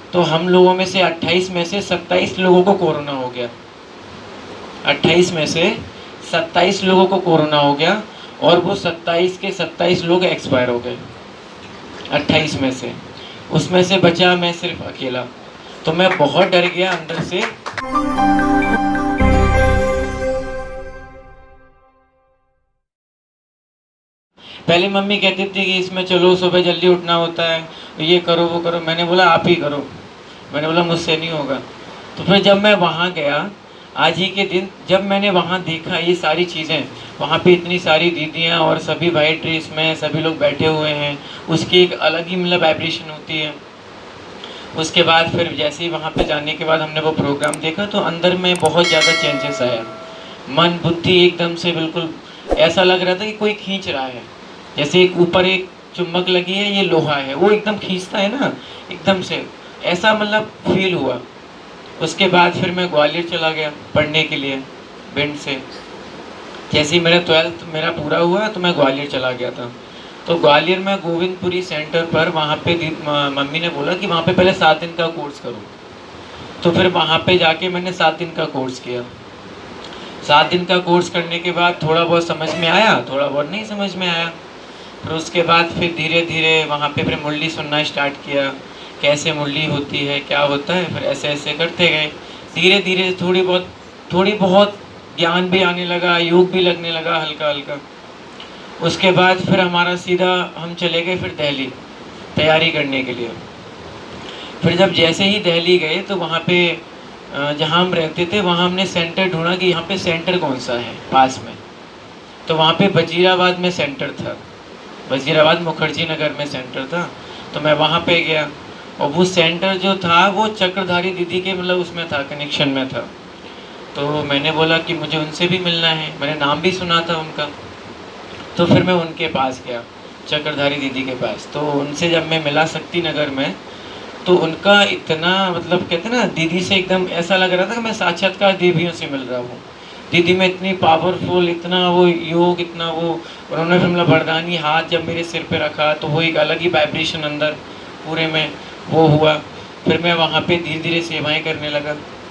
तो हम लोगों में से 28 में से 27 लोगों को कोरोना हो गया। 28 में से 27 लोगों को कोरोना हो गया और वो 27 के 27 लोग एक्सपायर हो गए 28 में से। उसमें से बचा मैं सिर्फ अकेला। तो मैं बहुत डर गया अंदर से। पहले मम्मी कहती थी कि इसमें चलो सुबह जल्दी उठना होता है, ये करो वो करो। मैंने बोला आप ही करो, मैंने बोला मुझसे नहीं होगा। तो फिर जब मैं वहाँ गया आज ही के दिन, जब मैंने वहाँ देखा ये सारी चीज़ें, वहाँ पे इतनी सारी दीदियाँ और सभी वाइट ड्रेस में सभी लोग बैठे हुए हैं, उसकी एक अलग ही मतलब वाइब्रेशन होती है। उसके बाद फिर जैसे ही वहाँ पे जाने के बाद हमने वो प्रोग्राम देखा तो अंदर में बहुत ज़्यादा चेंजेस आया। मन बुद्धि एकदम से बिल्कुल ऐसा लग रहा था कि कोई खींच रहा है, जैसे एक ऊपर एक चुम्बक लगी है, ये लोहा है, वो एकदम खींचता है ना, एकदम से ऐसा मतलब फील हुआ। उसके बाद फिर मैं ग्वालियर चला गया पढ़ने के लिए भिंड से। जैसे ही मेरा 12th मेरा पूरा हुआ तो मैं ग्वालियर चला गया था। तो ग्वालियर में गोविंदपुरी सेंटर पर वहाँ पे मम्मी ने बोला कि वहाँ पे पहले 7 दिन का कोर्स करो। तो फिर वहाँ पे जाके मैंने 7 दिन का कोर्स किया। 7 दिन का कोर्स करने के बाद थोड़ा बहुत समझ में आया, थोड़ा बहुत नहीं समझ में आया। फिर उसके बाद फिर धीरे धीरे वहाँ पे फिर मुरली सुनना स्टार्ट किया, कैसे मुरली होती है, क्या होता है। फिर ऐसे ऐसे करते गए, धीरे धीरे थोड़ी बहुत ज्ञान भी आने लगा, योग भी लगने लगा हल्का हल्का। उसके बाद फिर हमारा सीधा हम चले गए फिर दिल्ली तैयारी करने के लिए। फिर जब जैसे ही दिल्ली गए तो वहाँ पे जहाँ हम रहते थे वहाँ हमने सेंटर ढूंढा कि यहाँ पे सेंटर कौन सा है पास में। तो वहाँ पे वजीराबाद में सेंटर था, वजीराबाद मुखर्जी नगर में सेंटर था। तो मैं वहाँ पे गया और वो सेंटर जो था वो चक्रधारी दीदी के मतलब उसमें था, कनेक्शन में था। तो मैंने बोला कि मुझे उनसे भी मिलना है, मैंने नाम भी सुना था उनका। तो फिर मैं उनके पास गया, चक्रधारी दीदी के पास। तो उनसे जब मैं मिला शक्ति नगर में तो उनका इतना मतलब कहते ना, दीदी से एकदम ऐसा लग रहा था कि मैं साक्षात्कार देवियों से मिल रहा हूँ। दीदी में इतनी पावरफुल, इतना वो योग, इतना वो। उन्होंने फिर मतलब वरदानी हाथ जब मेरे सिर पे रखा तो वो एक अलग ही वाइब्रेशन अंदर पूरे में वो हुआ। फिर मैं वहाँ पे धीरे धीरे सेवाएं करने लगा।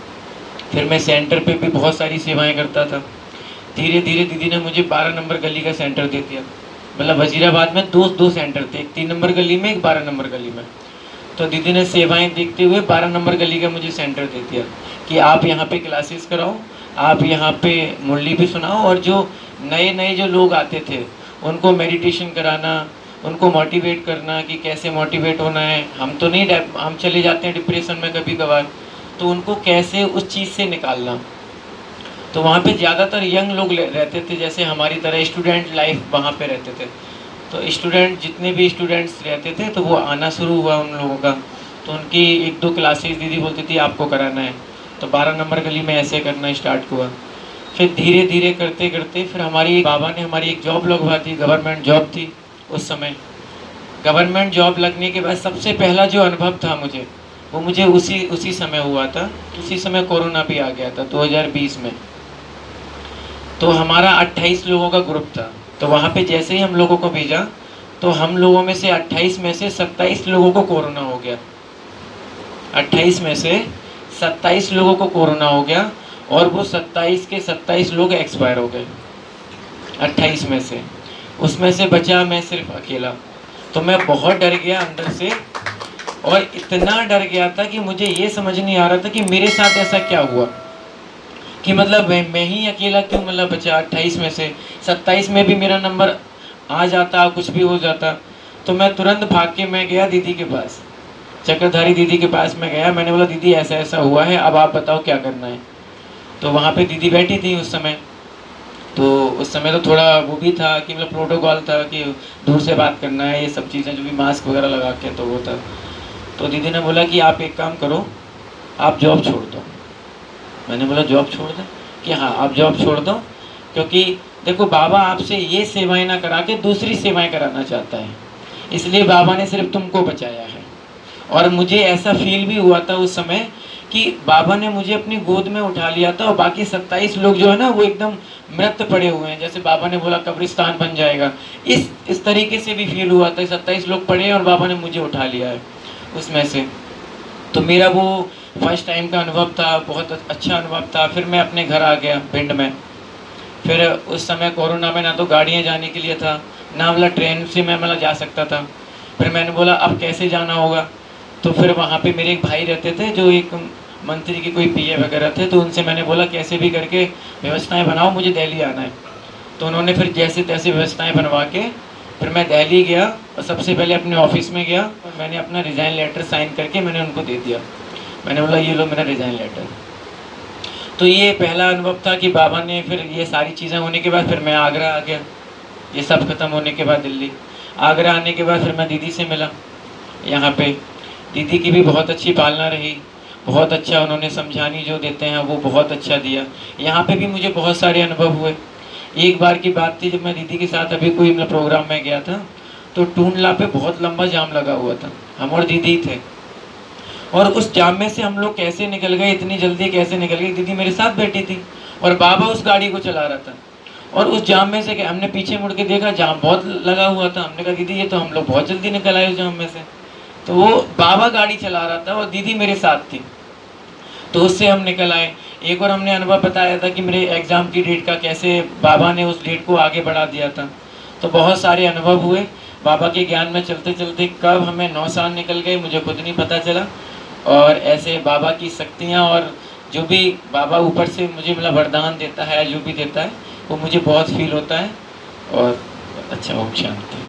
फिर मैं सेंटर पे भी बहुत सारी सेवाएं करता था। धीरे धीरे दीदी ने मुझे 12 नंबर गली का सेंटर दे दिया। मतलब वजीराबाद में दो सेंटर थे, एक 3 नंबर गली में, एक 12 नंबर गली में। तो दीदी ने सेवाएं देखते हुए 12 नंबर गली का मुझे सेंटर दे दिया कि आप यहाँ पे क्लासेस कराओ, आप यहाँ पे मुरली भी सुनाओ, और जो नए नए जो लोग आते थे उनको मेडिटेशन कराना, उनको मोटिवेट करना कि कैसे मोटिवेट होना है। हम तो नहीं, हम चले जाते हैं डिप्रेशन में कभी कभार, तो उनको कैसे उस चीज़ से निकालना। तो वहाँ पे ज़्यादातर यंग लोग रहते थे, जैसे हमारी तरह स्टूडेंट लाइफ वहाँ पे रहते थे। तो स्टूडेंट जितने भी स्टूडेंट्स रहते थे तो वो आना शुरू हुआ उन लोगों का। तो उनकी 1-2 क्लासेस दीदी बोलती थी आपको कराना है। तो 12 नंबर गली में ऐसे करना स्टार्ट हुआ। फिर धीरे धीरे करते करते फिर हमारी बाबा ने हमारी एक जॉब लगवा दी, गवर्नमेंट जॉब थी उस समय। गवर्नमेंट जॉब लगने के बाद सबसे पहला जो अनुभव था मुझे, वो मुझे उसी समय हुआ था। उसी समय कोरोना भी आ गया था 2020 में। तो हमारा 28 लोगों का ग्रुप था। तो वहाँ पे जैसे ही हम लोगों को भेजा तो हम लोगों में से 28 में से 27 लोगों को कोरोना हो गया। 28 में से 27 लोगों को कोरोना हो गया और वो 27 के 27 लोग एक्सपायर हो गए 28 में से। उसमें से बचा मैं सिर्फ अकेला। तो मैं बहुत डर गया अंदर से, और इतना डर गया था कि मुझे ये समझ नहीं आ रहा था कि मेरे साथ ऐसा क्या हुआ, कि मतलब मैं ही अकेला क्यों मतलब बचा। 28 में से 27 में भी मेरा नंबर आ जाता, कुछ भी हो जाता। तो मैं तुरंत भाग के मैं गया दीदी के पास, चक्रधारी दीदी के पास मैं गया। मैंने बोला दीदी ऐसा ऐसा हुआ है, अब आप बताओ क्या करना है। तो वहाँ पे दीदी बैठी थी उस समय। तो उस समय तो थोड़ा वो भी था कि मतलब प्रोटोकॉल था कि दूर से बात करना है, ये सब चीज़ें जो भी मास्क वगैरह लगा के, तो वो था। तो दीदी ने बोला कि आप एक काम करो, आप जॉब छोड़ दो। मैंने बोला जॉब छोड़ दें? कि हाँ आप जॉब छोड़ दो, क्योंकि देखो बाबा आपसे ये सेवाएं ना करा के दूसरी सेवाएं कराना चाहता है, इसलिए बाबा ने सिर्फ तुमको बचाया है। और मुझे ऐसा फील भी हुआ था उस समय कि बाबा ने मुझे अपनी गोद में उठा लिया था और बाकी 27 लोग जो है ना वो एकदम मृत पड़े हुए हैं, जैसे बाबा ने बोला कब्रिस्तान बन जाएगा, इस तरीके से भी फील हुआ था। 27 लोग पड़े और बाबा ने मुझे उठा लिया है उसमें से। तो मेरा वो फर्स्ट टाइम का अनुभव था, बहुत अच्छा अनुभव था। फिर मैं अपने घर आ गया भिंड में। फिर उस समय कोरोना में ना तो गाड़ियाँ जाने के लिए था, ना मतलब ट्रेन से मैं मतलब जा सकता था। फिर मैंने बोला अब कैसे जाना होगा। तो फिर वहाँ पे मेरे एक भाई रहते थे जो एक मंत्री के कोई पीए वगैरह थे, तो उनसे मैंने बोला कैसे भी करके व्यवस्थाएं बनाओ, मुझे दिल्ली आना है। तो उन्होंने फिर जैसे तैसे व्यवस्थाएं बनवा के फिर मैं दिल्ली गया और सबसे पहले अपने ऑफिस में गया और मैंने अपना रिज़ाइन लेटर साइन करके मैंने उनको दे दिया। मैंने बोला ये लो मेरा रिज़ाइन लेटर। तो ये पहला अनुभव था कि बाबा ने फिर ये सारी चीज़ें होने के बाद फिर मैं आगरा आ गया। ये सब ख़त्म होने के बाद दिल्ली आगरा आने के बाद फिर मैं दीदी से मिला यहाँ पे। दीदी की भी बहुत अच्छी पालना रही, बहुत अच्छा उन्होंने समझानी जो देते हैं वो बहुत अच्छा दिया। यहाँ पे भी मुझे बहुत सारे अनुभव हुए। एक बार की बात थी जब मैं दीदी के साथ अभी कोई मतलब प्रोग्राम में गया था, तो टूंडला पे बहुत लंबा जाम लगा हुआ था, हम और दीदी ही थे। और उस जाम में से हम लोग कैसे निकल गए, इतनी जल्दी कैसे निकल गए। दीदी मेरे साथ बैठी थी और बाबा उस गाड़ी को चला रहा था। और उस जाम में से हमने पीछे मुड़ के देखा, जाम बहुत लगा हुआ था। हमने कहा दीदी ये तो हम लोग बहुत जल्दी निकल आए उस जाम में से। तो वो बाबा गाड़ी चला रहा था और दीदी मेरे साथ थी, तो उससे हम निकल आए। एक और हमने अनुभव बताया था कि मेरे एग्ज़ाम की डेट का कैसे बाबा ने उस डेट को आगे बढ़ा दिया था। तो बहुत सारे अनुभव हुए बाबा के ज्ञान में चलते चलते। कब हमें 9 साल निकल गए मुझे खुद नहीं पता चला। और ऐसे बाबा की शक्तियाँ और जो भी बाबा ऊपर से मुझे मतलब वरदान देता है, जो भी देता है वो मुझे बहुत फील होता है। और अच्छा ओम शांति।